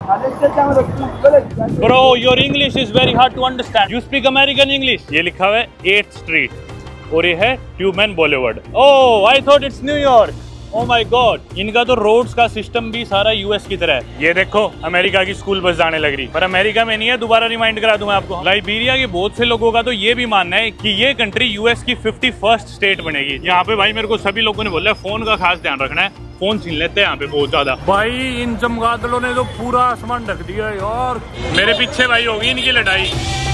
Bro, your English is very hard to understand. You speak American English. ये लिखा हुआ है 8th Street और ये है ट्यूबमैन Bollywood. Oh, I thought it's New York. Oh my God. इनका तो रोड्स का सिस्टम भी सारा यूएस की तरह है। ये देखो अमेरिका की स्कूल बस जाने लग रही, पर अमेरिका में नहीं है। दोबारा रिमाइंड करा दूं मैं आपको। लाइबेरिया के बहुत से लोगों का तो ये भी मानना है कि ये कंट्री यूएस की 51st स्टेट बनेगी। यहाँ पे भाई मेरे को सभी लोगों ने बोला फोन का खास ध्यान रखना है, फोन छीन लेते हैं यहाँ पे बहुत ज्यादा। भाई इन चमगादड़ों ने तो पूरा आसमान ढक दिया यार। मेरे पीछे भाई होगी इनकी लड़ाई।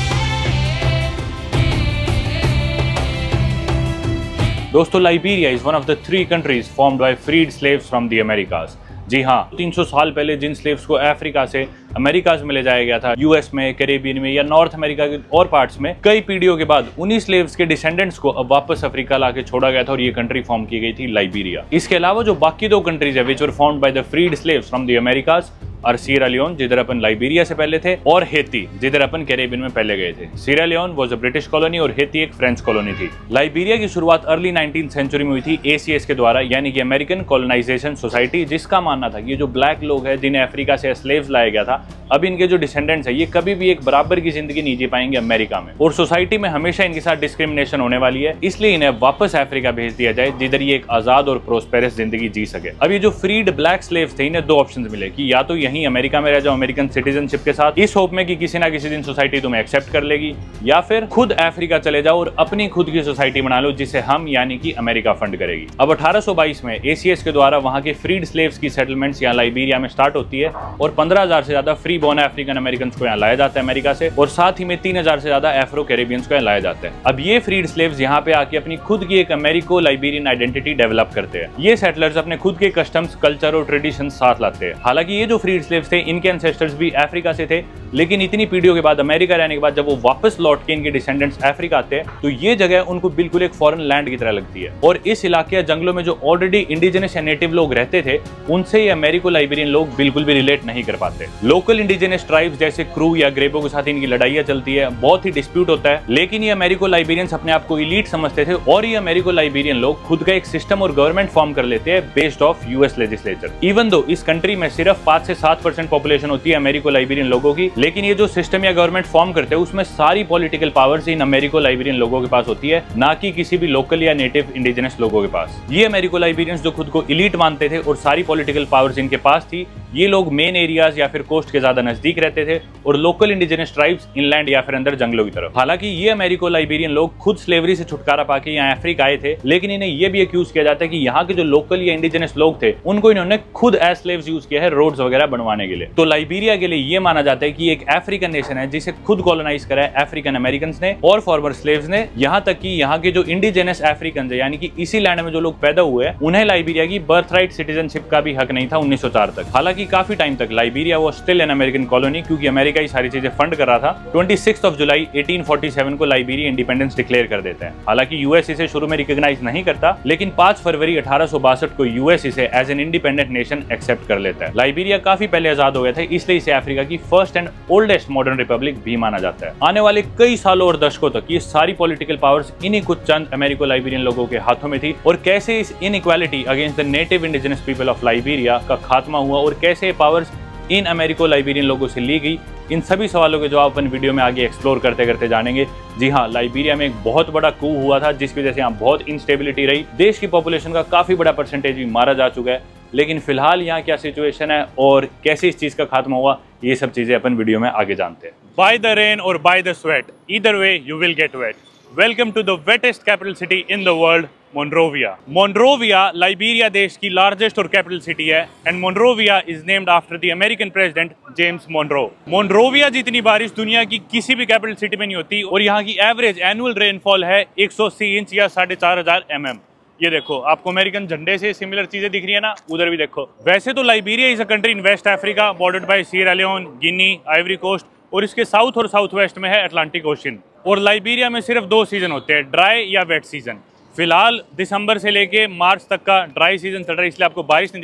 दोस्तों, Liberia is one of the 3 countries formed by freed slaves from the Americas. जी हाँ, 300 साल पहले जिन स्लेव्स को अफ्रीका से अमेरिकाज में ले जाया गया था, यूएस में, कैरेबियन में या नॉर्थ अमेरिका के और पार्ट्स में, कई पीढ़ियों के बाद उन्हीं स्लेव्स के डिसेंडेंट्स को अब वापस अफ्रीका लाके छोड़ा गया था और ये कंट्री फॉर्म की गई थी, लाइबेरिया। इसके अलावा जो बाकी 2 कंट्रीज है which were formed by the freed slaves from the Americas और सीरा लियोन, जिधर अपन लाइबेरिया से पहले थे, और हेती, जिधर अपन कैरेबियन में पहले गए थे। Sierra Leone was a British colony और हेती एक फ्रेंच कॉलोनी थी। लाइबेरिया की शुरुआत अर्ली 19th सेंचुरी में हुई थी एसीएस के द्वारा, यानी कि अमेरिकन कॉलोनाइजेशन सोसाइटी, जिसका मानना था कि ये जो ब्लैक लोग हैं जिन्हें अफ्रीका से स्लेव्स लाया गया था, अब इनके जो डिसेंडेंट्स है ये कभी भी एक बराबर की जिंदगी नहीं जी पाएंगे अमेरिका में, और सोसाइटी में हमेशा इनके साथ डिस्क्रिमिनेशन होने वाली है। इसलिए इन्हें वापस अफ्रीका भेज दिया जाए, जिधर ये एक आजाद और प्रोस्पेरस जिंदगी जी सके। अब ये जो फ्रीड ब्लैक स्लेव्स थे, इन्हें 2 ऑप्शंस मिले कि या तो यहीं अमेरिका में रह जाओ अमेरिकन सिटीजनशिप के साथ, इस होप में कि किसी ना किसी दिन सोसाइटी तुम्हें एक्सेप्ट कर लेगी, या फिर खुद अफ्रीका चले जाओ और अपनी खुद की सोसाइटी बना लो, जिसे हम यानी कि अमेरिका फंड करेगी। अब 1822 में एसीएस के द्वारा वहां के फ्रीड स्लेव्स की सेटलमेंट्स यहाँ लाइबेरिया में स्टार्ट होती है और 15,000 से ज्यादा फ्री बॉर्न अफ्रीकन अमेरिकन को यहाँ लाया जाता है अमेरिका से, और साथ ही में 3,000 से ज्यादा अफ्रो कैरेबियंस को यहाँ लाया जाता है। अब ये फ्रीड स्लेव्स यहाँ पे आके अपनी खुद की एक अमेरिको लाइबेरियन आइडेंटिटी डेवलप करते हैं। ये सेटलर्स अपने खुद के कस्टम्स, कल्चर और ट्रेडिशन साथ लाते हैं। हालांकि ये जो फ्रीड स्लेव्स थे, इनके एंसेस्टर्स भी अफ्रीका से थे, लेकिन इतनी पीढ़ियों के बाद अमेरिका रहने के बाद जब वो वापस लौट के इनके डिसेंडेंट्स अफ्रीका आते हैं, तो ये जगह उनको बिल्कुल एक फॉरेन लैंड की तरह लगती है, और इस इलाके जंगलों में जो ऑलरेडी इंडिजिनस या नेटिव लोग रहते थे, उनसे ये अमेरिको लाइबेरियन लोग बिल्कुल भी रिलेट नहीं कर पाते। लोकल इंडिजिनस ट्राइब्स जैसे क्रू या ग्रेबो के साथ इनकी लड़ाइयां चलती है, बहुत ही डिस्प्यूट होता है, लेकिन ये अमेरिको लाइबेरियंस अपने आप को इलीट समझते थे, और ये अमेरिको लाइबेरियन लोग खुद का एक सिस्टम और गवर्नमेंट फॉर्म कर लेते हैं based off US legislature. Even though इस कंट्री में सिर्फ 5 से 7% पॉपुलेशन होती है अमेरिको लाइबेरियन लोगों की, लेकिन ये जो सिस्टम या गवर्नमेंट फॉर्म करते हैं उसमें सारी पॉलिटिकल पावर्स इन अमेरिको लाइबेरियन लोगों के पास होती है, ना कि किसी भी लोकल या नेटिव इंडिजिनस लोगों के पास। ये अमेरिको लाइबेरियंस जो खुद को इलीट मानते थे और सारी पॉलिटिकल पावर्स इनके पास थी, ये लोग मेन एरियाज या फिर कोस्ट के ज्यादा नजदीक रहते थे, और लोकल इंडिजिनस ट्राइब्स इनलैंड या फिर अंदर जंगलों की तरफ। हालांकि ये अमेरिको लाइबेरियन लोग खुद स्लेवरी से छुटकारा पाके यहाँ अफ्रीका आए थे, लेकिन इन्हें यह भी एक्यूज किया जाता है कि यहाँ के जो लोकल या इंडिजिनस लोग थे, उनको इन्होंने खुद एज स्लेव्स यूज किया है रोड्स वगैरह बनवाने के लिए। तो लाइबेरिया के लिए यह माना जाता है कि एक अफ्रीकन नेशन है जिसे खुद कॉलोनाइज करा है अफ्रीकन अमेरिकन ने और फॉर्मर स्लेव्स ने। यहाँ तक कि यहाँ के जो इंडिजिनस अफ्रीकन है, यानी कि इसी लैंड में जो लोग पैदा हुए हैं, उन्हें लाइबेरिया की बर्थ राइट सिटीजनशिप का भी हक नहीं था 1904 तक। हालांकि काफी टाइम तक लाइबेरिया वो स्टिल एन अमेरिकन कॉलोनी, क्योंकि अमेरिका ही सारी चीजें फंड कर रहा था। 26 जुलाई 1847 को लाइबेरिया इंडिपेंडेंस डिक्लेयर कर देता है। हालांकि यूएस इसे शुरू में रिकॉग्नाइज नहीं करता, लेकिन 5 फरवरी 1862 को यूएस इसे as an independent nation accept कर लेता है। लाइबेरिया काफी पहले आजाद हो गया था, इसलिए इसे अफ्रीका की first and oldest modern republic भी माना जाता है। आने वाले कई सालों और दशकों तक ये सारी पॉलिटिकल पावर्स इन्हीं कुछ चंद अमेरिको लाइबेरियन लोगों के हाथों में थी, और कैसे इस inequality against the native indigenous people of Liberia का खात्मा हुआ और कैसे पावर्स इन अमेरिको लाइबेरियन लोगों से ली गई, इन सभी सवालों के जवाब अपन वीडियो में आगे एक्सप्लोर करते करते जानेंगे। जी हाँ, लाइबेरिया में एक बहुत बड़ा कू हुआ था, जिसकी वजह से यहाँ बहुत इंस्टेबिलिटी रही। देश की पॉपुलेशन का काफी बड़ा परसेंटेज भी मारा जा चुका है, लेकिन फिलहाल यहाँ क्या सिचुएशन है और कैसे इस चीज का खात्मा हुआ, ये सब चीजें अपन वीडियो में आगे जानते हैं। बाय द रेन और by the sweat, either way you will get wet. Welcome to the wettest capital city in the world, Monrovia. Monrovia Liberia देश की लार्जेस्ट और कैपिटल सिटी है, and Monrovia is named after the American president James Monroe. Monrovia जितनी बारिश दुनिया की किसी भी कैपिटल सिटी में नहीं होती, और यहाँ की एवरेज एनुअल रेनफॉल है 180 इंच या 4,500 mm। ये देखो, आपको अमेरिकन झंडे से सिमिलर चीजें दिख रही है ना, उधर भी देखो। वैसे तो Liberia is a country in West Africa, bordered by Sierra Leone, Guinea, Ivory Coast, और इसके साउथ और साउथ वेस्ट में है अटलांटिक ओशन। और लाइबेरिया में सिर्फ 2 सीजन होते हैं, ड्राई या वेट सीजन। फिलहाल दिसंबर से लेके मार्च तक का ड्राई सीजन चल रहा है, इसलिए आपको बारिश नहीं दिख रही,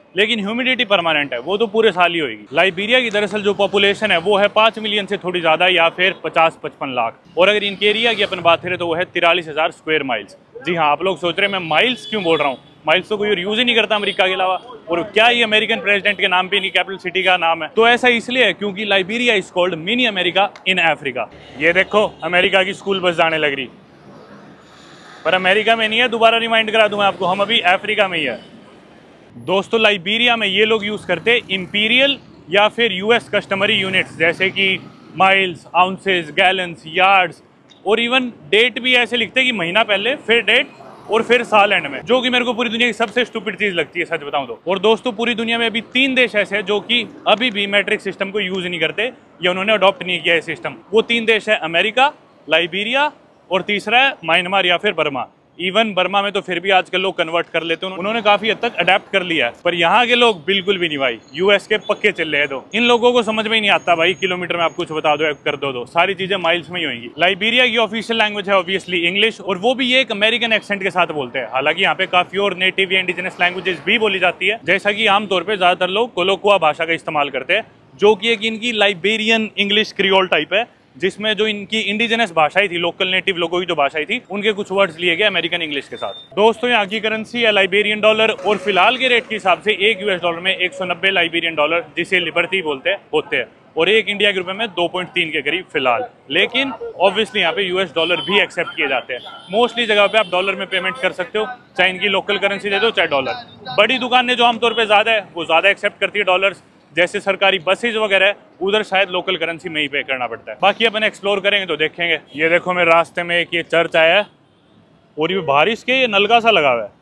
लेकिन ह्यूमिडिटी परमानेंट है, वो तो पूरे साल ही होगी। लाइबेरिया की दरअसल जो पॉपुलेशन है वो है 5 मिलियन से थोड़ी ज़्यादा या फिर 50-55 लाख, और अगर इनके एरिया की अपन बात करें तो वो है 43,000 स्क्वायर माइल्स। जी हाँ, आप लोग सोच रहे हैं मैं माइल्स क्यों बोल रहा हूँ, माइल्स तो कोई और यूज़ ही नहीं करता अमेरिका के अलावा, और क्या ये अमेरिकन प्रेसिडेंट के नाम पे नहीं कैपिटल सिटी का नाम है। तो ऐसा इसलिए है क्योंकि Liberia is called mini America in Africa. ये देखो अमेरिका की स्कूल बस जाने लग रही, पर अमेरिका में नहीं है, दोबारा रिमाइंड करा दूं मैं आपको, हम अभी अफ्रीका में ही है। दोस्तों लाइबेरिया में ये लोग यूज़ करते हैं इंपीरियल या फिर यूएस कस्टमरी यूनिट्स, जैसे कि माइल्स, आउंसेस, गैलन्स, यार्ड्स, और इवन डेट भी ऐसे लिखते हैं कि महीना पहले, फिर डेट, और फिर साल एंड में, जो कि मेरे को पूरी दुनिया की सबसे स्टूपिड चीज़ लगती है सच बताऊं तो। और दोस्तों पूरी दुनिया में अभी 3 देश ऐसे हैं जो कि अभी भी मैट्रिक सिस्टम को यूज़ नहीं करते या उन्होंने अडॉप्ट नहीं किया है सिस्टम। वो 3 देश है अमेरिका, लाइबेरिया और तीसरा है म्यांमार या फिर बर्मा। इवन बर्मा में तो फिर भी आजकल लोग कन्वर्ट कर लेते हैं, उन्होंने काफी हद तक अडेप्ट कर लिया है, पर यहाँ के लोग बिल्कुल भी नहीं भाई, यूएस के पक्के चल रहे हैं। तो इन लोगों को समझ में ही नहीं आता भाई किलोमीटर में आप कुछ बता दो कर दो, सारी चीजें माइल्स में ही होंगी। लाइबेरिया की ऑफिशियल लैंग्वेज है ऑब्वियसली इंग्लिश, और वो भी ये एक अमेरिकन एक्सेंट के साथ बोलते हैं। हालांकि यहाँ पे काफी और नेटिव या इंडिजिनस लैंग्वेजेस भी बोली जाती है, जैसा कि आमतौर पर ज्यादातर लोग कोलोक्वा भाषा का इस्तेमाल करते हैं, जो कि एक इनकी लाइबेरियन इंग्लिश क्रियोल टाइप है, जिसमें जो इनकी इंडिजिनस भाषाएं थी, लोकल नेटिव लोगों की जो भाषाएं थी, उनके कुछ वर्ड्स लिए गए अमेरिकन इंग्लिश के साथ। दोस्तों यहाँ की करेंसी है लाइबेरियन डॉलर, और फिलहाल के रेट के हिसाब से एक यूएस डॉलर में 190 लाइबेरियन डॉलर, जिसे लिबर्टी बोलते हैं, होते हैं, और एक इंडिया के रुपए में 2.3 के करीब फिलहाल। लेकिन ऑब्वियसली यहाँ पे यूएस डॉलर भी एक्सेप्ट किए जाते हैं। मोस्टली जगह पे आप डॉलर में पेमेंट कर सकते हो, चाहे इनकी लोकल करेंसी दे दो चाहे डॉलर। बड़ी दुकानें जो आमतौर पर ज्यादा है वो ज्यादा एक्सेप्ट करती है डॉलर्स, जैसे सरकारी बसेज वगैरह, उधर शायद लोकल करेंसी में ही पे करना पड़ता है। बाकी अपन एक्सप्लोर करेंगे तो देखेंगे। ये देखो मेरे रास्ते में एक ये चर्च आया है, और ये बारिश के ये नलका सा लगा हुआ है,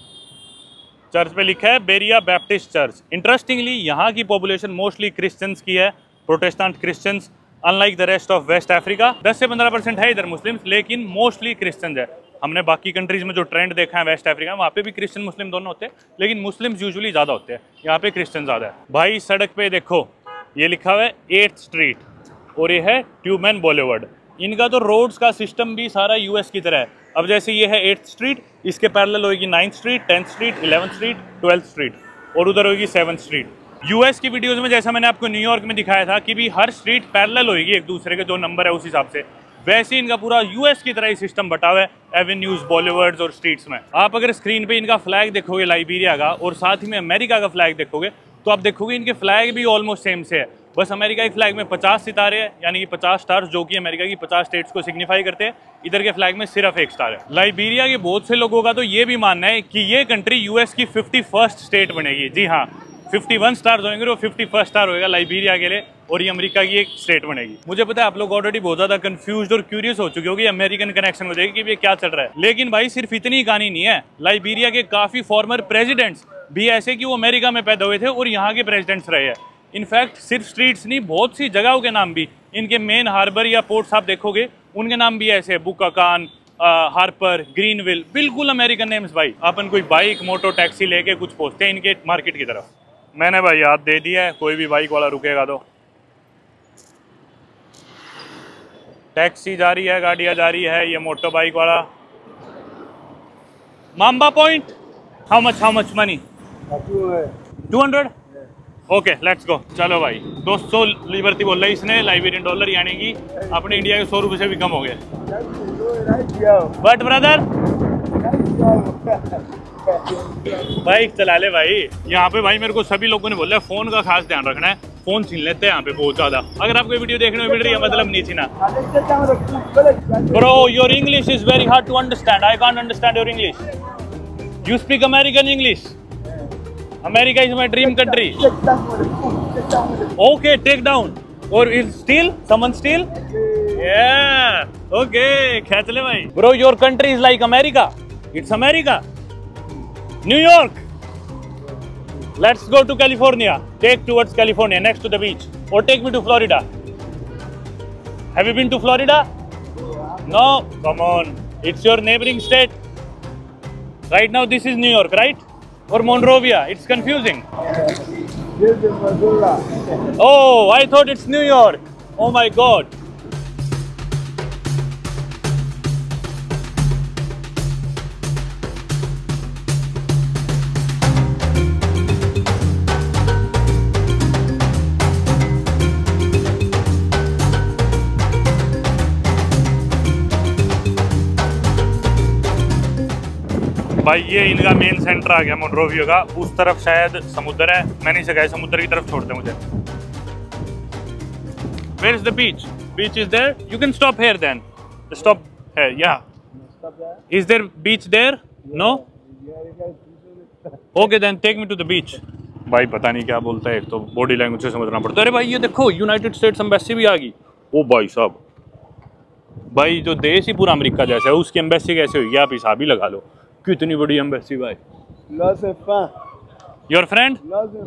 चर्च पे लिखा है बेरिया बैप्टिस्ट चर्च। इंटरेस्टिंगली यहाँ की पॉपुलेशन मोस्टली क्रिश्चियंस की है, Protestant Christians, unlike the rest of West Africa. 10 से 15% है इधर मुस्लिम्स, लेकिन मोस्टली क्रिश्चियंस है। हमने बाकी कंट्रीज में जो ट्रेंड देखा है वेस्ट अफ्रीका में, वहाँ पे भी क्रिश्चियन मुस्लिम दोनों होते हैं, लेकिन मुस्लिम्स यूजुअली ज़्यादा होते हैं, यहाँ पे क्रिश्चियन ज़्यादा है। भाई सड़क पे देखो ये लिखा हुआ है 8th स्ट्रीट, और ये है ट्यूबमैन बॉलीवुड। इनका तो रोड्स का सिस्टम भी सारा यूएस की तरह है। अब जैसे ये है 8th स्ट्रीट, इसके पैरेलल होगी 9th street, 10th street, 11th street, 12th street, और उधर होगी 7th स्ट्रीट। यूएस की वीडियोज़ में जैसा मैंने आपको न्यूयॉर्क में दिखाया था कि भी हर स्ट्रीट पैरेलल होगी एक दूसरे के, जो नंबर है उस हिसाब से, वैसे इनका पूरा यूएस की तरह ही सिस्टम बटा हुआ है एवेन्यूज, बॉलीवर्ड्स और स्ट्रीट्स में। आप अगर स्क्रीन पे इनका फ्लैग देखोगे लाइबेरिया का, और साथ ही में अमेरिका का फ्लैग देखोगे, तो आप देखोगे इनके फ्लैग भी ऑलमोस्ट सेम से है। बस अमेरिका के फ्लैग में 50 सितारे हैं, यानी कि 50 स्टार्स, जो कि अमेरिका की 50 स्टेट्स को सिग्निफाई करते हैं। इधर के फ्लैग में सिर्फ 1 स्टार है। लाइबेरिया के बहुत से लोगों का तो ये भी मानना है कि ये कंट्री यूएस की 51st स्टेट बनेगी। जी हाँ, 51 स्टार्स होंगे, वो 51st स्टार होगा लाइबेरिया के लिए, और ये अमेरिका की एक स्टेट बनेगी। मुझे पता है आप लोग ऑलरेडी बहुत ज्यादा कंफ्यूज्ड और क्यूरियस हो चुके होंगे अमेरिकन कनेक्शन को देख कि ये क्या चल रहा है, लेकिन भाई सिर्फ इतनी कहानी नहीं है। लाइबेरिया के काफी फॉर्मर प्रेसिडेंट्स भी ऐसे कि वो अमेरिका में पैदा हुए थे और यहाँ के प्रेसिडेंट्स रहे हैं। इनफैक्ट सिर्फ स्ट्रीट्स नहीं, बहुत सी जगहों के नाम भी, इनके मेन हार्बर या पोर्ट्स आप देखोगे उनके नाम भी ऐसे, बुकाकान, हार्पर, ग्रीनविल, बिल्कुल अमेरिकन नेम्स। भाई अपन कोई बाइक, मोटो, टैक्सी लेके कुछ पहुंचते हैं इनके मार्केट की तरफ। मैंने भाई याद दे दिया है, कोई भी बाइक वाला रुकेगा तो। टैक्सी जा रही है, गाड़ियाँ जा रही है, ये मोटर बाइक वाला। Mamba Point, how much money? 200? Okay let's go. चलो भाई, 200 लिबर्टी बोल रहा है इसने, लाइबेरियन डॉलर, यानी कि अपने इंडिया के 100 रुपये से भी कम हो गए। बट ब्रदर बाइक चला ले भाई। यहाँ पे भाई मेरे को सभी लोगों ने बोला फोन का खास ध्यान रखना है, फोन छीन लेते हैं यहाँ पे बहुत ज्यादा। अगर आपको वीडियो देखने में मिल रही है मतलब नहीं छीना। Bro your English is very hard to understand, I can't understand your English. You speak American English? America is my dream country. Okay take down और is steal, someone steal? Okay खेच ले भाई। Bro your country is like America, it's America, New York. Let's go to California. Take towards California, next to the beach. Or take me to Florida. Have you been to Florida? No? Come on. It's your neighboring state. Right now this is New York, right? Or Monrovia. It's confusing. Oh, I thought it's New York. Oh my God. भाई ये इनका main centre आ गया मोन्रोवियो का। उस तरफ शायद समुद्र है, मैं नहीं सका समुद्र की तरफ छोड़ते मुझे। Where is the beach? Beach is there. You can stop here then. Stop here. Yeah. Is there beach there? No. Okay then take me to the beach. भाई पता नहीं क्या बोलता है, एक तो बॉडी लैंग्वेज से समझना पड़ता है। अरे भाई ये देखो यूनाइटेड स्टेट्स एम्बेसी भी आ गई। ओ भाई साहब, भाई जो देश ही पूरा अमेरिका जैसा है उसकी एम्बेसी कैसे हुई आप हिसाब ही लगा लो। कितनी बड़ी एम्बेसी भाई। Your friend?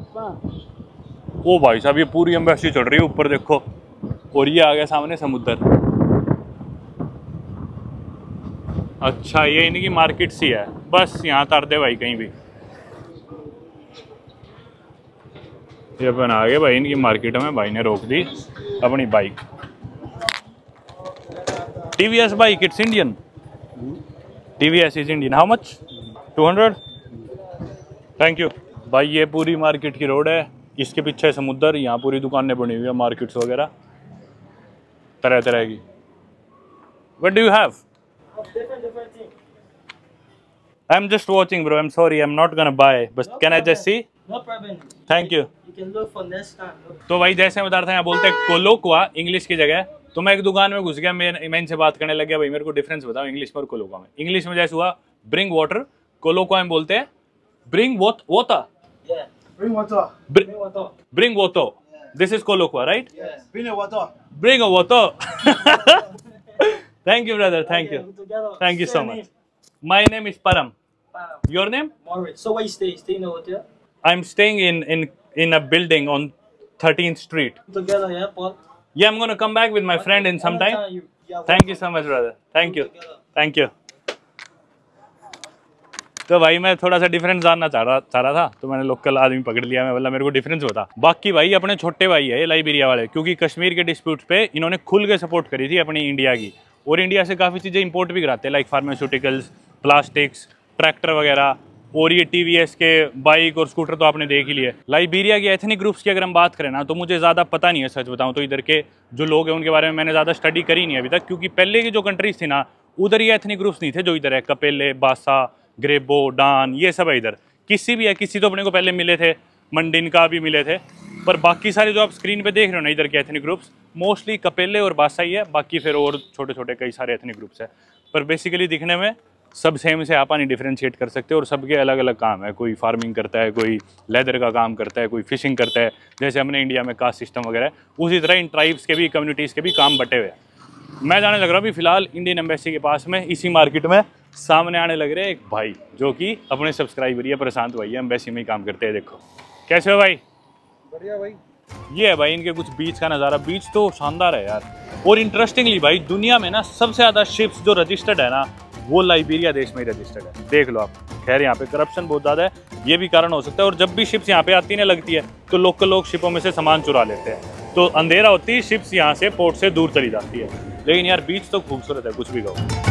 ओ भाई साहब ये पूरी एम्बेसी चढ़ रही है ऊपर देखो, और ये आ गया सामने समुद्र। अच्छा ये इनकी मार्केट सी है, बस यहाँ उतार दे भाई कहीं भी। ये अपन आ गए भाई इनकी मार्केट में। भाई ने रोक दी अपनी bike. TVS bike, it's Indian. TVS is Indian. How much? 200। Thank you भाई। ये पूरी मार्केट की रोड है, इसके पीछे समुद्र, यहाँ पूरी दुकानें बनी हुई है, मार्केट्स वगैरह तरह तरह की। What do you have? Different thing. I'm just watching, bro. I'm sorry, I'm not gonna buy. But can I just see? No problem. Thank you. You can look for next time. तो भाई जैसे बता रहा था यहाँ बोलते हैं कोलोक्वा English की जगह। तो मैं एक दुकान में घुस गया, मैं इनसे बात करने लग गया। भाई मेरे को डिफरेंस बताओ इंग्लिश में और कोलोक्वा में। इंग्लिश में जैसे हुआ ब्रिंग वाटर, कोलोक्वा में बोलते हैं bring water. Bring water. Bring water. Bring water. This is Kolokwa, right? Yes. Bring a water. Bring a water. Thank you, brother. Thank you. Thank you so much. My name is Param. Your name? Morris. So where you stay? Stay in the hotel? I'm staying in a building on 13th Street. Together, yeah, Paul. Yeah, I'm gonna come back with my friend in some time. Thank you so much, brother. Thank you. Thank you. तो भाई मैं थोड़ा सा difference जानना चाह रहा था, तो मैंने लोकल आदमी पकड़ लिया। मैं बोला मेरे को डिफरेंस बता। बाकी भाई अपने छोटे भाई है लाइबेरिया वाले, क्योंकि कश्मीर के डिस्प्यूट्स पे इन्होंने खुल के सपोर्ट करी थी अपनी इंडिया की, और इंडिया से काफ़ी चीज़ें इंपोर्ट भी कराते हैं, लाइक फार्मास्यूटिकल्स, प्लास्टिक्स, ट्रैक्टर वगैरह। और ये TVS के बाइक और स्कूटर तो आपने देख ही लिए। लाइबेरिया के एथनिक ग्रुप्स की अगर हम बात करें ना, तो मुझे ज़्यादा पता नहीं है, सच बताऊँ तो। इधर के जो लोग हैं उनके बारे में मैंने ज़्यादा स्टडी करी नहीं अभी तक, क्योंकि पहले की जो कंट्रीज थी ना उधर ये एथनिक ग्रुप्स नहीं थे जो इधर है। कपेले, बासा, ग्रेबो, डान, ये सब है इधर। किसी भी है, किसी तो अपने को पहले मिले थे, मंडिनका भी मिले थे, पर बाकी सारे जो आप स्क्रीन पे देख रहे हो ना इधर के एथनिक ग्रुप्स, मोस्टली कपेले और बासा ही है। बाकी फिर और छोटे छोटे कई सारे एथनिक ग्रुप्स है, पर बेसिकली दिखने में सब सेम से आप नहीं डिफ्रेंशिएट कर सकते। और सबके अलग अलग काम है, कोई फार्मिंग करता है, कोई लेदर का काम करता है, कोई फिशिंग करता है, जैसे हमने इंडिया में कास्ट सिस्टम वगैरह है, उसी तरह इन ट्राइब्स के भी, कम्युनिटीज़ के भी काम बटे हुए हैं। मैं जाने लग रहा हूँ अभी फ़िलहाल इंडियन एम्बेसी के पास में, इसी मार्केट में सामने आने लग रहे हैं एक भाई जो कि अपने सब्सक्राइबर है, प्रशांत भाई है, एम्बेसी में ही काम करते हैं। देखो कैसे हो भाई? बढ़िया भाई। ये है भाई इनके कुछ बीच का नज़ारा। बीच तो शानदार है यार। और इंटरेस्टिंगली भाई दुनिया में ना सबसे ज़्यादा शिप्स जो रजिस्टर्ड है ना, वो लाइबेरिया देश में ही रजिस्टर्ड है। देख लो आप। खैर यहाँ पे करप्शन बहुत ज़्यादा है, ये भी कारण हो सकता है। और जब भी शिप्स यहाँ पे आती है लगती है, तो लोकल लोग शिपों में से सामान चुरा लेते हैं, तो अंधेरा होती है, शिप्स यहाँ से पोर्ट से दूर चली जाती है। लेकिन यार बीच तो खूबसूरत है, कुछ भी कहो।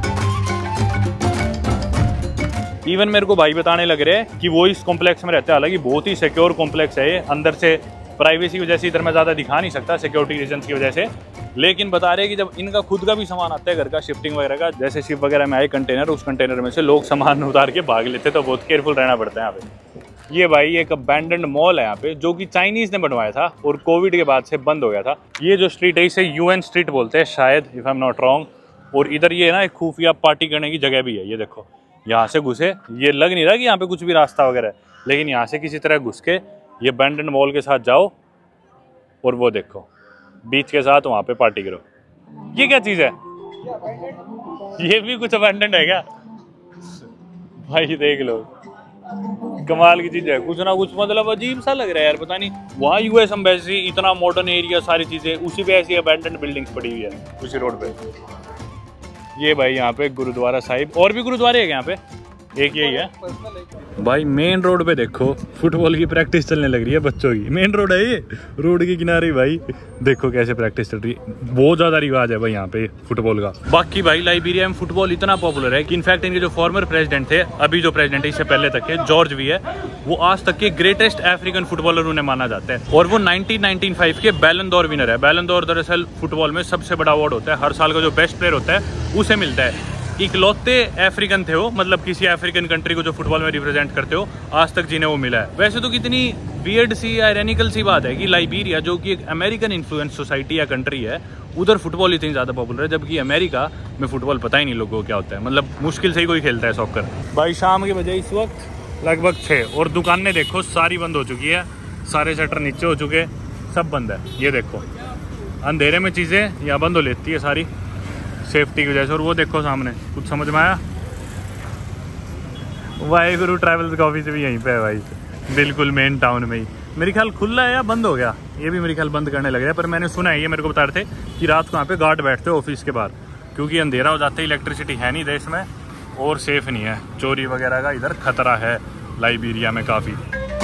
इवन मेरे को भाई बताने लग रहे हैं कि वो इस कॉम्प्लेक्स में रहते हैं, हालांकि बहुत ही सिक्योर कॉम्प्लेक्स है ये। अंदर से प्राइवेसी की वजह से इधर मैं ज़्यादा दिखा नहीं सकता, सिक्योरिटी रीजन्स की वजह से। लेकिन बता रहे हैं कि जब इनका खुद का भी सामान आता है घर का, शिफ्टिंग वगैरह का, जैसे शिप वगैरह में आए कंटेनर, उस कंटेनर में से लोग सामान उतार के भाग लेते, तो बहुत केयरफुल रहना पड़ता है यहाँ पे। ये भाई एक अबैंडन्ड मॉल है यहाँ पे, जो कि चाइनीज़ ने बनवाया था और कोविड के बाद से बंद हो गया था। ये जो स्ट्रीट है इसे UN स्ट्रीट बोलते हैं शायद, if I am not wrong. और इधर ये ना एक खुफिया पार्टी करने की जगह भी है। ये देखो यहाँ से घुसे, ये लग नहीं रहा कि यहाँ पे कुछ भी रास्ता वगैरह है, लेकिन यहाँ से किसी तरह घुस के ये अबैंडन्ड मॉल के साथ जाओ, और वो देखो बीच के साथ वहाँ पे पार्टी करो। ये क्या चीज़ है? ये भी कुछ अबैंडन्ड है क्या? भाई देख लो, कमाल की चीज़ है। कुछ ना कुछ मतलब अजीब सा लग रहा है यार, पता नहीं। वहाँ US एम्बेसी, इतना मॉडर्न एरिया, सारी चीज़ें, उसी पे ऐसी अबैंडन्ड बिल्डिंग्स पड़ी हुई है उसी रोड पे। ये भाई यहाँ पे गुरुद्वारा साहिब, और भी गुरुद्वारे है यहाँ पे, एक यही है भाई। मेन रोड पे देखो फुटबॉल की प्रैक्टिस चलने लग रही है बच्चों की। मेन रोड है ये, रोड के किनारे भाई देखो कैसे प्रैक्टिस चल रही है। बहुत ज़्यादा रिवाज है भाई यहाँ पे फुटबॉल का। बाकी भाई लाइबेरिया में फुटबॉल इतना पॉपुलर है कि इनफैक्ट इनके जो फॉर्मर प्रेसिडेंट थे, अभी जो प्रेसिडेंट है इससे पहले तक के, जॉर्ज भी है, वो आज तक के ग्रेटेस्ट अफ्रीकन फुटबॉलर उन्हें माना जाता है। और वो 1995 के बैलन d'Or विनर है। बैलन d'Or दरअसल फुटबॉल में सबसे बड़ा अवार्ड होता है, हर साल का जो बेस्ट प्लेयर होता है उसे मिलता है। इकलौते अफ्रीकन थे वो, मतलब किसी अफ्रीकन कंट्री को जो फुटबॉल में रिप्रेजेंट करते हो आज तक जिन्हें वो मिला है। वैसे तो कितनी वियर्ड सी आयरनिकल सी बात है कि लाइबेरिया जो कि एक अमेरिकन इन्फ्लुएंस सोसाइटी या कंट्री है, उधर फुटबॉल इतनी ज़्यादा पॉपुलर है, जबकि अमेरिका में फुटबॉल पता ही नहीं लोगों को क्या होता है, मतलब मुश्किल से ही कोई खेलता है सॉकर। भाई शाम के बजे इस वक्त लगभग 6 और दुकानें देखो सारी बंद हो चुकी है, सारे शटर नीचे हो चुके, सब बंद है। ये देखो अंधेरे में चीज़ें यहाँ बंद हो लेती है सारी सेफ्टी की वजह से। और वो देखो सामने, कुछ समझ में आया? वाहेगुरु ट्रैवल्स का ऑफिस भी यहीं पे है भाई, बिल्कुल मेन टाउन में ही। मेरे ख्याल खुला है या बंद हो गया, ये भी मेरे ख्याल बंद करने लगे हैं। पर मैंने सुना है, ये मेरे को बता रहे थे कि रात को यहाँ पे गार्ड बैठते हैं ऑफिस के बाहर, क्योंकि अंधेरा हो जाता है, इलेक्ट्रिसिटी है नहीं देश में और सेफ नहीं है, चोरी वगैरह का इधर खतरा है लाइबेरिया में काफ़ी।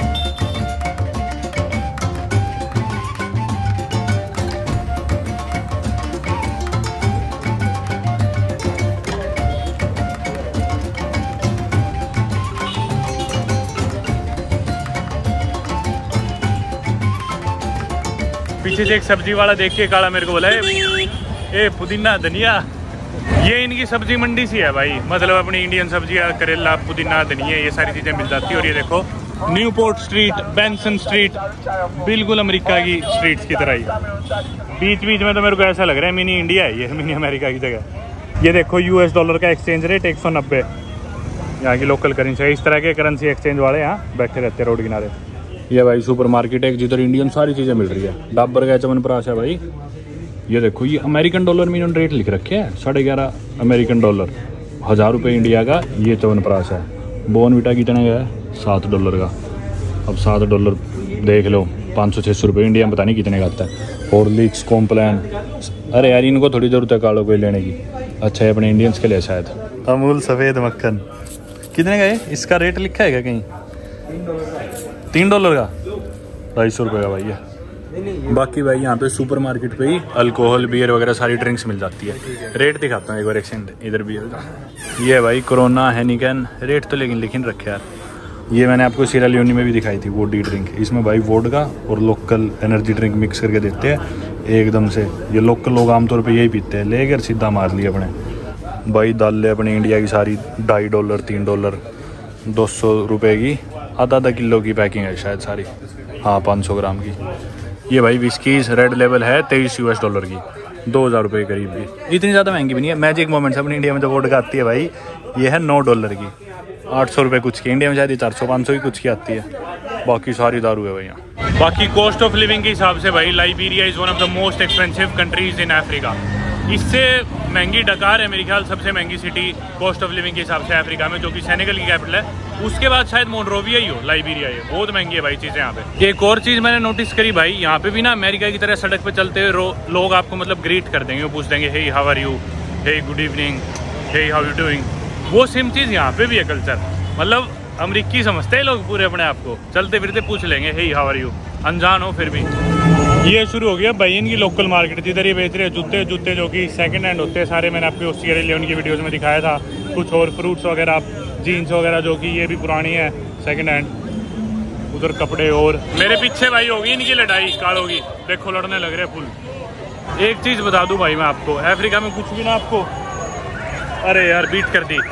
पीछे से एक सब्जी वाला देख के काला मेरे को बोला ए पुदीना धनिया, ये इनकी सब्जी मंडी सी है भाई, मतलब अपनी इंडियन सब्जियां, करेला, पुदीना, धनिया, ये सारी चीज़ें मिल जाती है। और ये देखो न्यूपोर्ट स्ट्रीट, बेंसन स्ट्रीट, बिल्कुल अमेरिका की स्ट्रीट्स की तरह ही। बीच बीच में तो मेरे को ऐसा लग रहा है मिनी इंडिया है ये, मिनी अमेरिका की जगह। ये देखो US डॉलर का एक्सचेंज रेट 190, यहाँ की लोकल करेंसी है। इस तरह के करेंसी एक्सचेंज वाले यहाँ बैठे रहते हैं रोड किनारे। ये भाई सुपर मार्केट है जिधर इंडियन सारी चीज़ें मिल रही है। डाबर का च्यवनप्राश है भाई, ये देखो ये अमेरिकन डॉलर में इन्होंने रेट लिख रखे हैं, 11.5 अमेरिकन डॉलर, 1000 रुपये इंडिया का ये च्यवनप्राश है। बोर्नविटा कितने का है? $7 का। अब $7 देख लो, 500-600 रुपये इंडिया में पता नहीं कितने का आता है। हॉर्लिक्स, कॉम्प्लान, अरे यार इनको थोड़ी ज़रूरत है कालों को लेने की। अच्छा है अपने इंडियंस के लिए शायद। अमूल सफ़ेद मक्खन कितने का है? इसका रेट लिखा है क्या कहीं? $3 का, 250 रुपये का भाई है। बाकी भाई यहाँ पे सुपर मार्केट पे ही अल्कोहल, बियर वगैरह सारी ड्रिंक्स मिल जाती है। रेट दिखाता हूँ एक बार, एक्सचेंज इधर बियर का। ये भाई कोरोना, हेनिकन, रेट तो लेकिन लिखिन रखे यार। ये मैंने आपको सीरा लियोनी में भी दिखाई थी वोडी ड्रिंक, इसमें भाई वोडका और लोकल एनर्जी ड्रिंक मिक्स करके देते हैं एकदम से। ये लोकल लोग आमतौर पर यही पीते हैं, लेकर सीधा मार लिए अपने। भाई दाल अपनी इंडिया की सारी $2.5, $3, 200 रुपये की आधा किलो की पैकिंग है शायद सारी, हाँ 500 ग्राम की। ये भाई विस्कीज रेड लेवल है $23 की, 2000 रुपये के करीब की, इतनी ज़्यादा महंगी भी नहीं है। मैजिक मोमेंट्स अपनी इंडिया में जो वोडका आती है भाई, ये है $9 की, 800 रुपये कुछ की। इंडिया में शायद 400-500 की कुछ की आती है, बाकी सारी दारू है भाई यहाँ। बाकी कॉस्ट ऑफ लिविंग के हिसाब से भाई Liberia is one of the most expensive countries in Africa. इससे महंगी डकार है मेरे ख्याल, सबसे महंगी सिटी कॉस्ट ऑफ लिविंग के हिसाब से अफ्रीका में, जो कि सेनेगल की कैपिटल है। उसके बाद शायद मोनरोविया ही हो, लाइबेरिया ये बहुत महंगी है भाई चीज़ें यहाँ पे। एक और चीज़ मैंने नोटिस करी भाई, यहाँ पे भी ना अमेरिका की तरह सड़क पे चलते हुए लोग आपको मतलब ग्रीट कर देंगे, वो पूछ देंगे hey how are you, hey good evening, hey how you doing. वो सेम चीज़ यहाँ पे भी है कल्चर, मतलब अमरीकी समझते हैं लोग पूरे अपने आप को, चलते फिरते पूछ लेंगे हे हाउ आर यू, अनजान हो फिर भी। ये शुरू हो गया भाई इनकी लोकल मार्केट, जिधर ये बेच रहे हैं जूते जो कि सेकंड हैंड होते हैं सारे। मैंने आपको सीरा लियोनी की वीडियोस में दिखाया था। कुछ और फ्रूट्स वगैरह, जीन्स वगैरह जो कि ये भी पुरानी है सेकंड हैंड। उधर कपड़े और मेरे पीछे भाई होगी इनकी लड़ाई कालों की, देखो लड़ने लग रहे फुल। एक चीज़ बता दूं भाई मैं आपको, अफ्रीका में कुछ भी ना आपको, अरे यार बीट कर दी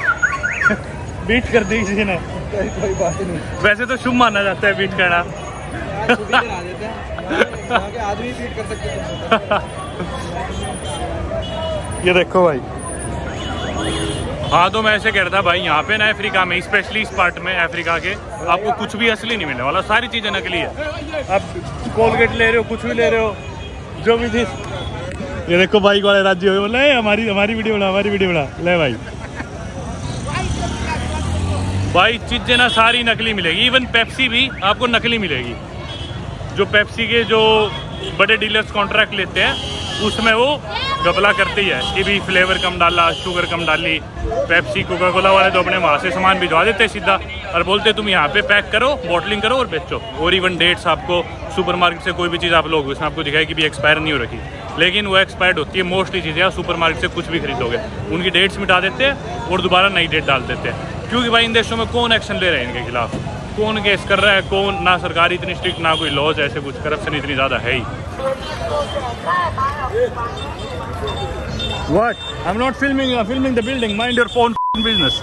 बीट कर दी किसी ने, कोई बात नहीं। वैसे तो शुभ माना जाता है बीट करना, आदमी बीट कर सकते। ये देखो भाई, हाँ तो मैं ऐसे कह रहा था भाई, यहाँ पे ना अफ्रीका में, स्पेशली इस पार्ट में अफ्रीका के, आपको कुछ भी असली नहीं मिलने वाला, सारी चीज़ें नकली है। आप कोलगेट ले रहे हो, कुछ भी ले रहे हो, जो भी चीज़। ये देखो बाइक वाले राज्य हो बोले हमारी वीडियो बना ले भाई। भाई चीज़ें ना सारी नकली मिलेगी, इवन पेप्सी भी आपको नकली मिलेगी। जो पेप्सी के जो बड़े डीलर्स कॉन्ट्रैक्ट लेते हैं उसमें वो गबला करती है कि भी फ्लेवर कम डाला, शुगर कम डाली। पेप्सी, कोका कोला वाले तो अपने वहाँ से सामान भिजवा देते हैं सीधा और बोलते तुम यहाँ पे पैक करो, बॉटलिंग करो और बेचो। और इवन डेट्स आपको सुपरमार्केट से कोई भी चीज़ आप लोग उसमें आपको दिखाए कि भी एक्सपायर नहीं हो रखी, लेकिन वो एक्सपायर्ड होती है मोस्टली चीज़ें। आप सुपरमार्केट से कुछ भी खरीदोगे उनकी डेट्स मिटा देते हैं और दोबारा नई डेट डाल देते हैं, क्योंकि भाई इन देशों में कौन एक्शन ले रहे हैं इनके खिलाफ। कौन केस कर रहा है कौन, ना सरकार इतनी स्ट्रिक्ट ना कोई लॉज, ऐसे कुछ करप्शन इतनी ज़्यादा है ही। What? I'm not filming. I'm filming the building. Mind your phone business.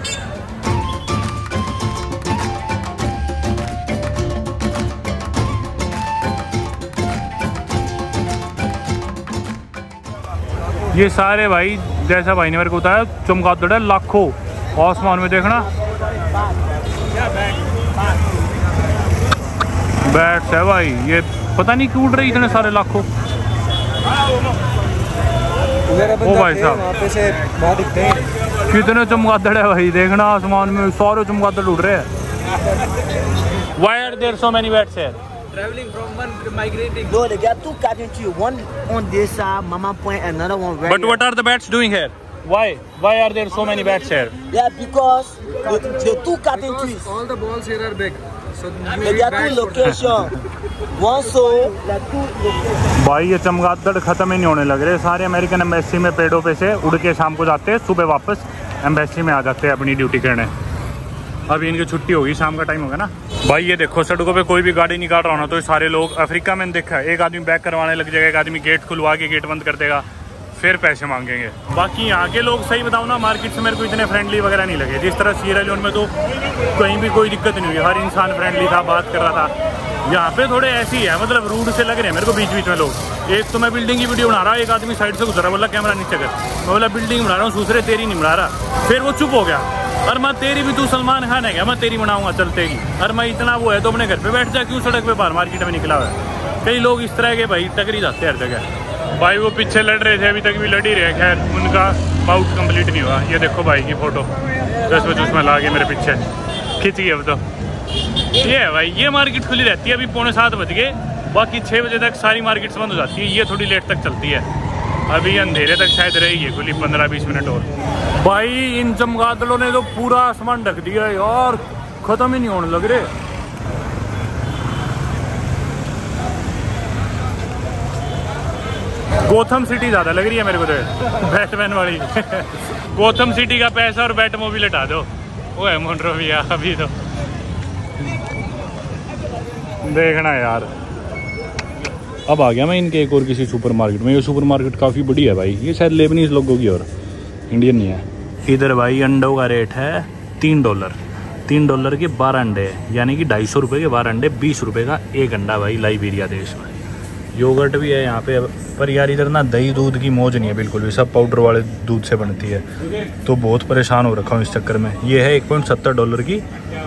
ये सारे भाई जैसा भाई ने मेरे को बताया चमगादड़ है लाखों आसमान में, देखना बैट्स है भाई, ये पता नहीं क्यों उड़ रही इतने सारे लाखों। ओ भाई साहब कितने चमगादड़ है भाई, देखना आसमान में सारे चमगादड़ उड़ रहे हैं। Why are there so many bats here? Traveling from one migrating. No, they got two cotton trees. One on this side, Mama Point, another one right But what are the bats doing here? Why are there so many bats here? Yeah, because the two cotton trees. All the balls here are big. So They got two locations. One so like two locations. भाई ये चमगादड़ खत्म ही नहीं होने लग रहे, सारे American embassy में पेड़ों पे से उड़ के शाम को जाते हैं, सुबह वापस एम्बेसी में आ जाते हैं अपनी ड्यूटी करने। अभी इनकी छुट्टी होगी, शाम का टाइम होगा ना। भाई ये देखो सड़कों पे कोई भी गाड़ी निकाल रहा हो ना तो ये सारे लोग, अफ्रीका में देखा है एक आदमी बैक करवाने लग जाएगा, एक आदमी गेट खुलवा के गेट बंद कर देगा, फिर पैसे मांगेंगे। बाकी यहाँ के लोग सही बताऊँ ना, मार्केट से मेरे को इतने फ्रेंडली वगैरह नहीं लगे। जिस तरह सीरा लियोन में तो कहीं भी कोई दिक्कत नहीं हुई, हर इंसान फ्रेंडली था, बात कर रहा था। यहाँ पे थोड़े ऐसे ही है, मतलब रूड से लग रहे हैं मेरे को बीच बीच में लोग। एक तो मैं बिल्डिंग की वीडियो बना रहा, एक आदमी साइड से गुजरा, बोला कैमरा नीचे कर, मैं बोला बिल्डिंग बना रहा हूँ, दूसरे तेरी नहीं बना रहा। फिर वो चुप हो गया, और मैं तेरी भी तू सलमान खान है क्या, मैं तेरी बनाऊंगा चलतेगी, और मैं इतना वो है तो अपने घर पे बैठ जा, क्यों सड़क पे बाहर मार्केट में निकला हुआ है। कई लोग इस तरह के भाई टकरी जाते हैं हर जगह। भाई वो पीछे लड़ रहे थे, अभी तक भी लड़ ही रहे, खैर उनका बाउट कंप्लीट नहीं हुआ। ये देखो भाई की फोटो 10 बजे उसमें ला के मेरे पीछे खिंच गई। अब तो ये है भाई, ये मार्केट खुली रहती है, अभी 6:45 बज गए, बाकी 6 बजे तक सारी मार्केट्स बंद हो जाती है, ये थोड़ी लेट तक चलती है। अभी अंधेरे तक शायद रहेगी खुली 15-20 मिनट और। भाई इन चमगादड़ों ने तो पूरा आसमान ढक दिया है यार, खत्म ही नहीं होने लग रहे। गोथम सिटी ज़्यादा लग रही है मेरे को तो बैटमैन वाली। गोथम सिटी का पैसा और बैटमोबिल हटा दो, वो है मोन्ट्रोविया। अभी तो देखना यार। अब आ गया मैं इनके एक और किसी सुपरमार्केट में। ये सुपरमार्केट काफ़ी बड़ी है भाई, ये शायद लेबनीज लोगों की और इंडियन नहीं है। इधर भाई अंडों का रेट है $3। $3 के 12 अंडे, यानी कि 250 रुपये के 12 अंडे, 20 रुपये का एक अंडा भाई लाइबेरिया देश में। योगर्ट भी है यहाँ पे, पर यार इधर ना दही दूध की मौज नहीं है बिल्कुल भी, सब पाउडर वाले दूध से बनती है, तो बहुत परेशान हो रखा हूँ इस चक्कर में। ये है $1.70 की।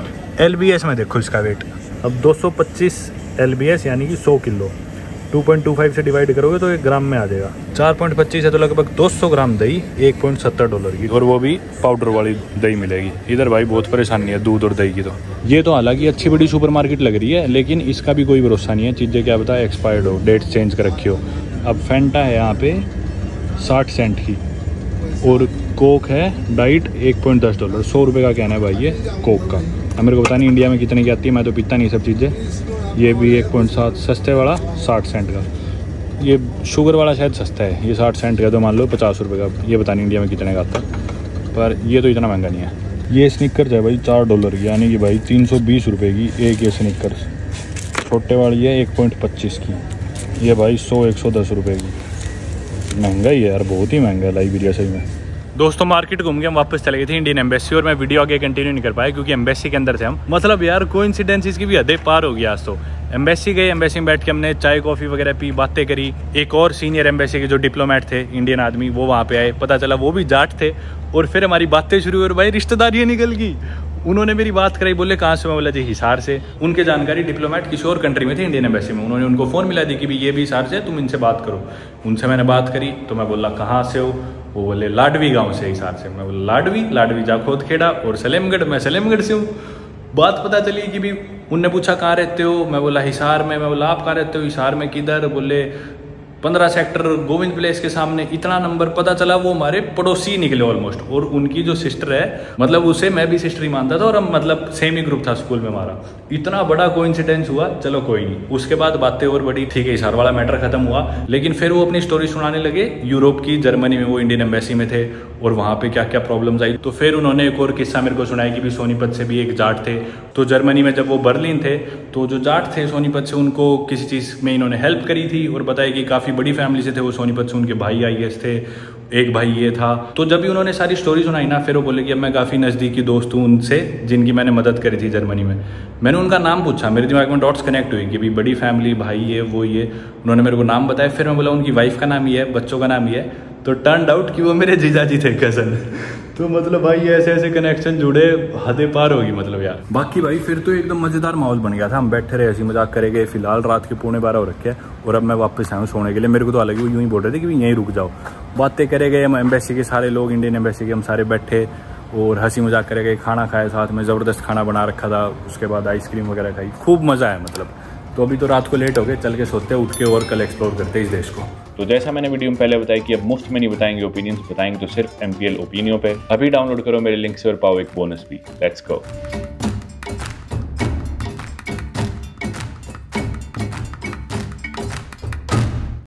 LBS में देखो इसका वेट, अब 225 LBS यानी कि 100 किलो, 2.25 से डिवाइड करोगे तो 1 ग्राम में आ जाएगा। 4.25 है तो लगभग 200 ग्राम दही $1.70 की, और वो भी पाउडर वाली दही मिलेगी। इधर भाई बहुत परेशानी है दूध और दही की। तो ये तो हालांकि अच्छी बड़ी सुपरमार्केट लग रही है, लेकिन इसका भी कोई भरोसा नहीं है, चीज़ें क्या पता एक्सपायर्ड हो, डेट चेंज कर रखी हो। अब फैंटा है यहाँ पे 60 सेंट की, और कोक है डाइट $1.10, 100 रुपये का कहना है भाई ये कोक का। अब मेरे को पता नहीं इंडिया में कितने की आती है, मैं तो पीता नहीं सब चीज़ें। ये भी 1.7 सस्ते वाला 60 सेंट का, ये शुगर वाला शायद सस्ता है, ये 60 सेंट का, तो मान लो 50 रुपये का। ये पता नहीं इंडिया में कितने का आता, पर ये तो इतना महंगा नहीं है। ये स्निकर्स है भाई $4 की, यानी कि भाई 320 रुपये की एक ये स्निकर्स। छोटे वाली है 1.25 की, ये भाई 100-110 रुपये की। महंगा ही है यार, बहुत ही महंगा है लाइबेरिया सही में। दोस्तों मार्केट घूम के हम वापस चले गए थे इंडियन एम्बेसी, और मैं वीडियो आगे कंटिन्यू नहीं कर पाया क्योंकि एम्बेसी के अंदर थे हम। मतलब यार कोइंसिडेंसेस की भी हदें पार हो गई आज तो। एम्बेसी गए, एम्बेसी में बैठ के हमने चाय कॉफ़ी वगैरह पी, बातें करी। एक और सीनियर एम्बेसी के जो डिप्लोमेट थे इंडियन आदमी, वो वहाँ पे आए, पता चला वो भी जाट थे, और फिर हमारी बातें शुरू हुई और भाई रिश्तेदारियाँ निकल गई। उन्होंने मेरी बात कराई, बोले कहाँ से, मैं बोला जी हिसार से। उनके जानकारी डिप्लोमेट किसी और कंट्री में थे इंडियन एम्बेसी में, उन्होंने उनको फ़ोन मिला दी कि भाई ये भी हिसार से, तुम इनसे बात करो। उनसे मैंने बात करी तो मैं बोला कहाँ से हो, वो बोले लाडवी गांव से हिसार से। मैं बोला लाडवी जाखोद खेड़ा, और सलेमगढ़, मैं सलेमगढ़ से हूँ। बात पता चली कि भी उनने पूछा कहाँ रहते हो, मैं बोला हिसार में। मैं बोला आप कहाँ रहते हो, हिसार में किधर, बोले 15 सेक्टर गोविंद प्लेस के सामने। इतना नंबर पता चला वो हमारे पड़ोसी निकले ऑलमोस्ट। और उनकी जो सिस्टर है, मतलब उसे मैं भी सिस्टर ही मानता था, और हम मतलब सेम ही ग्रुप था स्कूल में हमारा, इतना बड़ा कोइंसिडेंस हुआ, चलो कोई नहीं। उसके बाद बातें और बड़ी, ठीक है इशार वाला मैटर खत्म हुआ, लेकिन फिर वो अपनी स्टोरी सुनाने लगे यूरोप की, जर्मनी में वो इंडियन एम्बेसी में थे और वहाँ पे क्या क्या प्रॉब्लम्स आई। तो फिर उन्होंने एक और किस्सा मेरे को सुनाया कि भी सोनीपत से भी एक जाट थे, तो जर्मनी में जब वो बर्लिन थे तो जो जाट थे सोनीपत से, उनको किसी चीज़ में इन्होंने हेल्प करी थी और बताया कि काफ़ी बड़ी फैमिली से थे वो सोनीपत से, उनके भाई IAS थे, एक भाई ये था। तो जब भी उन्होंने सारी स्टोरी सुनाई ना, फिर वो बोले कि अब मैं काफ़ी नज़दीकी दोस्त हूँ उनसे जिनकी मैंने मदद करी थी जर्मनी में। मैंने उनका नाम पूछा, मेरे दिमाग में डॉट्स कनेक्ट हुई कि भाई बड़ी फैमिली, भाई ये वो ये, उन्होंने मेरे को नाम बताया। फिर मैं बोला उनकी वाइफ का नाम ये है, बच्चों का नाम ये है, तो टर्न आउट कि वो मेरे जीजाजी थे, कज़न। तो मतलब भाई ऐसे ऐसे कनेक्शन जुड़े, हदें पार होगी मतलब यार। बाकी भाई फिर तो एकदम मज़ेदार माहौल बन गया था, हम बैठे रहे, हंसी मजाक करेंगे। फिलहाल रात के 11:15 हो रखे और अब मैं वापस आया हूँ सोने के लिए। मेरे को तो अलग ही यूँ ही बोल रहे थे कि यहीं रुक जाओ, बातें करेंगे। हम एम्बेसी के सारे लोग, इंडियन एम्बेसी के हम सारे बैठे और हंसी मजाक करेंगे, खाना खाए साथ में, ज़बरदस्त खाना बना रखा था। उसके बाद आइसक्रीम वगैरह खाई, खूब मज़ा आया मतलब। तो अभी तो रात को लेट हो गए, चल के सोते, उठ के और कल एक्सप्लोर करते इस देश को। तो जैसा मैंने वीडियो में पहले बताया कि अब मुफ्त में नहीं बताएंगे ओपिनियंस, बताएंगे तो सिर्फ MPL ओपिनियन पे। अभी डाउनलोड करो मेरे लिंक से और पाओ एक बोनस भी। लेट्स गो।